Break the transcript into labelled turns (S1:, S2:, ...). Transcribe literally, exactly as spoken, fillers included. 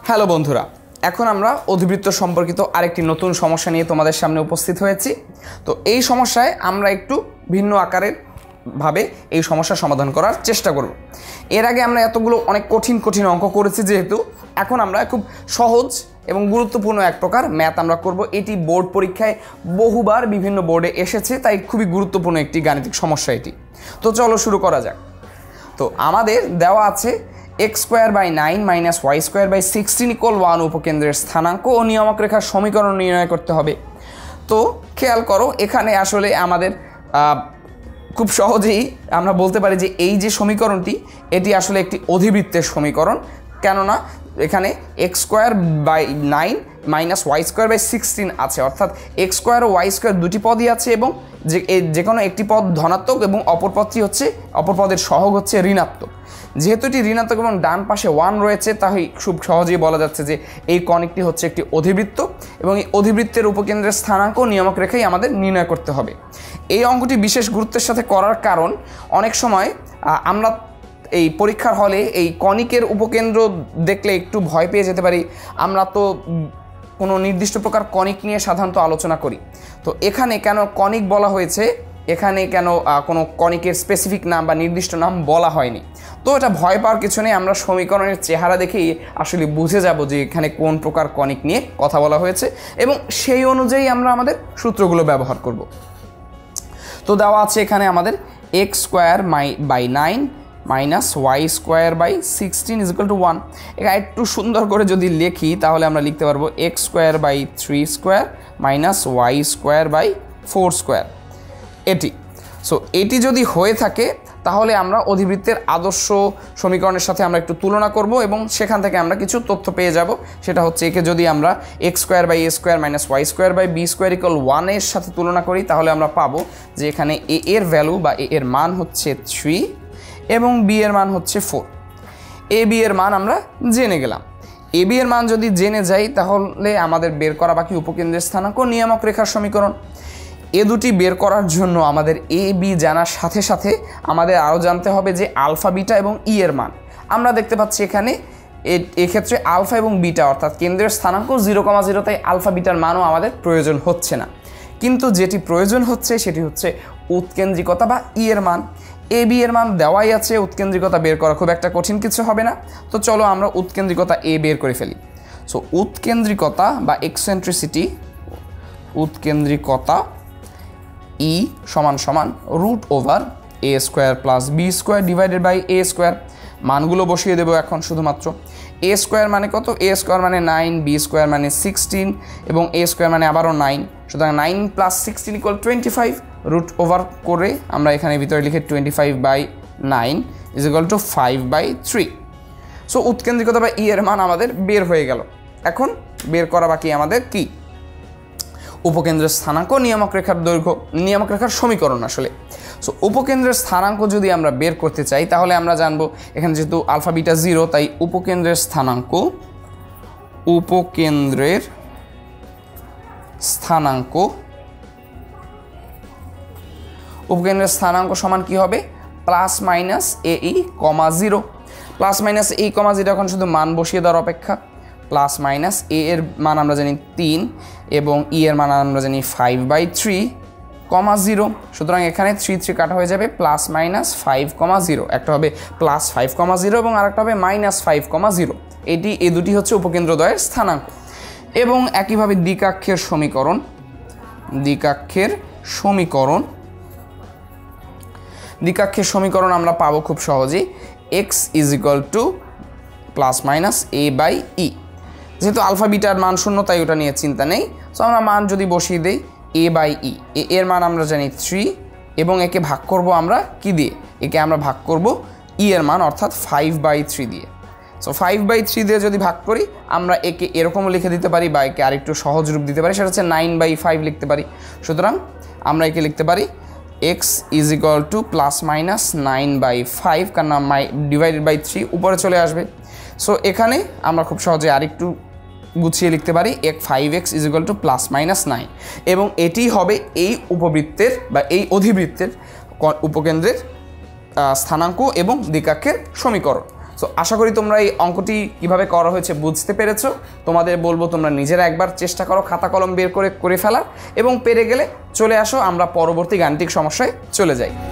S1: Hello বন্ধুরা, এখন আমরা অধিবৃত্ত সম্পর্কিত আরেকটি নতুন সমস্যা নিয়ে তোমাদের সামনে উপস্থিত হয়েছি। তো এই সমস্যায় আমরা একটু ভিন্ন আকারের ভাবে এই সমস্যার সমাধান করার চেষ্টা করব। এর আগে আমরা এতগুলো অনেক কঠিন কঠিন অঙ্ক করেছি, যেহেতু এখন আমরা খুব সহজ এবং গুরুত্বপূর্ণ এক প্রকার ম্যাথ আমরা করব। এটি বোর্ড পরীক্ষায় বহুবার বিভিন্ন বোর্ডে এসেছে, তাই খুবই গুরুত্বপূর্ণ একটি গাণিতিক সমস্যা এটি। তো চলো শুরু করা যাক। তো আমাদের দেওয়া আছে X square by nine minus Y square by sixteen equal one উপকেন্দ্রের স্থানাঙ্ক ও নিয়ামক রেখার সমীকরণ নির্ণয় করতে হবে। তো খেয়াল করো, এখানে আসলে আমাদের খুব সহজেই আমরা বলতে পারি যে এই যে সমীকরণটি, এটি আসলে একটি অধিবৃত্তের সমীকরণ। কেননা এখানে X square by nine minus Y square by sixteen আছে, অর্থাৎ এক্স স্কোয়ার ও ওয়াই স্কোয়ার দুটি পদই আছে এবং যে যে কোনো একটি পদ ধনাত্মক এবং অপর পদটি হচ্ছে অপর পদের সহগ হচ্ছে ঋণাত্মক। যেহেতু এটি ঋণাত্মক এবং ডান পাশে ওয়ান রয়েছে, তাই খুব সহজেই বলা যাচ্ছে যে এই কনিকটি হচ্ছে একটি অধিবৃত্ত এবং এই অধিবৃত্তের উপকেন্দ্রের স্থানাঙ্ক নিয়ামক রেখাই আমাদের নির্ণয় করতে হবে। এই অঙ্কটি বিশেষ গুরুত্বের সাথে করার কারণ, অনেক সময় আমরা এই পরীক্ষার হলে এই কনিকের উপকেন্দ্র দেখলে একটু ভয় পেয়ে যেতে পারি। আমরা তো কোনো নির্দিষ্ট প্রকার কনিক নিয়ে সাধারণত আলোচনা করি। তো এখানে কেন কনিক বলা হয়েছে, এখানে কেন কোনো কনিকের স্পেসিফিক নাম বা নির্দিষ্ট নাম বলা হয়নি। তো এটা ভয় পাওয়ার কিছু নেই, আমরা সমীকরণের চেহারা দেখেই আসলে বুঝে যাব যে এখানে কোন প্রকার কনিক নিয়ে কথা বলা হয়েছে এবং সেই অনুযায়ী আমরা আমাদের সূত্রগুলো ব্যবহার করব। তো দেওয়া আছে এখানে আমাদের X square my by nine minus Y square by sixteen is equal to one. এখানে একটু সুন্দর করে যদি লিখি তাহলে আমরা লিখতে পারবো X square by three square minus Y square by four square. এটি সো এটি যদি হয়ে থাকে তাহলে আমরা অধিবৃত্তের আদর্শ সমীকরণের সাথে আমরা একটু তুলনা করব এবং সেখান থেকে আমরা কিছু তথ্য পেয়ে যাব। সেটা হচ্ছে, একে যদি আমরা X square by A square minus Y square by B square equal ওয়ানের সাথে তুলনা করি, তাহলে আমরা পাবো যে এখানে এ এর ভ্যালু বা এ এর মান হচ্ছে থ্রি এবং বি এর মান হচ্ছে ফোর। এ বি এর মান আমরা জেনে গেলাম। এ বি এর মান যদি জেনে যাই তাহলে আমাদের বের করা বাকি উপকেন্দ্রের স্থানাঙ্ক নিয়ামক রেখার সমীকরণ। এ দুটি বের করার জন্য আমাদের এ বি জানার সাথে সাথে আমাদের আরও জানতে হবে যে আলফা বিটা এবং ই এর মান। আমরা দেখতে পাচ্ছি এখানে এক্ষেত্রে আলফা এবং বিটা অর্থাৎ কেন্দ্রের স্থানাঙ্ক জিরো কমা জিরো, তাই আলফা বিটার মানও আমাদের প্রয়োজন হচ্ছে না। কিন্তু যেটি প্রয়োজন হচ্ছে সেটি হচ্ছে উৎকেন্দ্রিকতা বা ই এর মান। এ বি এর মান দেওয়াই আছে, উৎকেন্দ্রিকতা বের করা খুব একটা কঠিন কিছু হবে না। তো চলো আমরা উৎকেন্দ্রিকতা এ বের করে ফেলি। সো উৎকেন্দ্রিকতা বা এক্সেন্ট্রিসিটি, উৎকেন্দ্রিকতা ই সমান সমান root over A square plus B square divided by A square. মানগুলো বসিয়ে দেবো এখন শুধুমাত্র। এ স্কোয়ার মানে কত? এ স্কোয়ার মানে নাইন, বি স্কোয়ার মানে সিক্সটিন এবং এ স্কোয়ার মানে আবারও নাইন। সুতরাং nine plus sixteen equal twenty five. Root over করে আমরা এখানে ভিতরে লিখে twenty five by nine is equal to five by three. So উৎকেন্দ্রিকতা বা ই এর মান আমাদের বের হয়ে গেল। এখন বের করা বাকি আমাদের কি? উপকেন্দ্রের স্থানাঙ্ক নিয়ামক রেখার দৈর্ঘ্য, নিয়ামক রেখার সমীকরণ আসলে। সো উপকেন্দ্রের স্থানাঙ্ক যদি আমরা বের করতে চাই তাহলে আমরা জানবো এখানে যেহেতু আলফা বিটা জিরো, তাই উপকেন্দ্রের স্থানাঙ্ক উপকেন্দ্রের স্থানাঙ্ক উপকেন্দ্রের স্থানাঙ্ক সমান কি হবে? Plus minus A E comma zero. Plus minus এই কমা জিরো এখন শুধু মান বসিয়ে দেওয়ার অপেক্ষা। প্লাস মাইনাস এ এর মান আমরা জানি তিন এবং ই এর মান আমরা জানি five by three comma zero. সুতরাং এখানে থ্রি থ্রি কাটা হয়ে যাবে, plus minus five comma zero. একটা হবে প্লাস ফাইভ কমা জিরো এবং আরেকটা হবে মাইনাস ফাইভ কমা জিরো। এটি এ দুটি হচ্ছে উপকেন্দ্রদ্বয়ের স্থানাঙ্ক। এবং একইভাবে দ্বিকাক্ষের সমীকরণ, দ্বিকাক্ষের সমীকরণ দ্বিকাক্ষের সমীকরণ আমরা পাবো খুব সহজেই। X is equal to plus minus A by E. যেহেতু আলফা বিটার মান শূন্য তাই ওটা নিয়ে চিন্তা নেই। সো আমরা মান যদি বসিয়ে দিই এ বাই ই, এর মান আমরা জানি থ্রি এবং একে ভাগ করব আমরা কি দিয়ে? একে আমরা ভাগ করব ই এর মান অর্থাৎ ফাইভ বাই থ্রি দিয়ে। সো ফাইভ বাই থ্রি দিয়ে যদি ভাগ করি আমরা একে এরকমও লিখে দিতে পারি বা একে আরেকটু সহজ রূপ দিতে পারি, সেটা হচ্ছে নাইন বাই ফাইভ লিখতে পারি। সুতরাং আমরা একে লিখতে পারি X is equal to plus minus nine by five, কারণ মাই ডিভাইডেড বাই থ্রি উপরে চলে আসবে। সো এখানে আমরা খুব সহজে আরেকটু গুছিয়ে লিখতে পারি এক five X is equal to plus minus nine এবং এটি হবে এই উপবৃত্তের বা এই অধিবৃত্তের উপকেন্দ্রের স্থানাঙ্ক এবং দ্বিকাক্ষের সমীকরণ। সো আশা করি তোমরা এই অঙ্কটি কীভাবে করা হয়েছে বুঝতে পেরেছো। তোমাদের বলবো তোমরা নিজেরা একবার চেষ্টা করো খাতা কলম বের করে করে ফেলা, এবং পেরে গেলে চলে আসো আমরা পরবর্তী গাণিতিক সমস্যায় চলে যাই।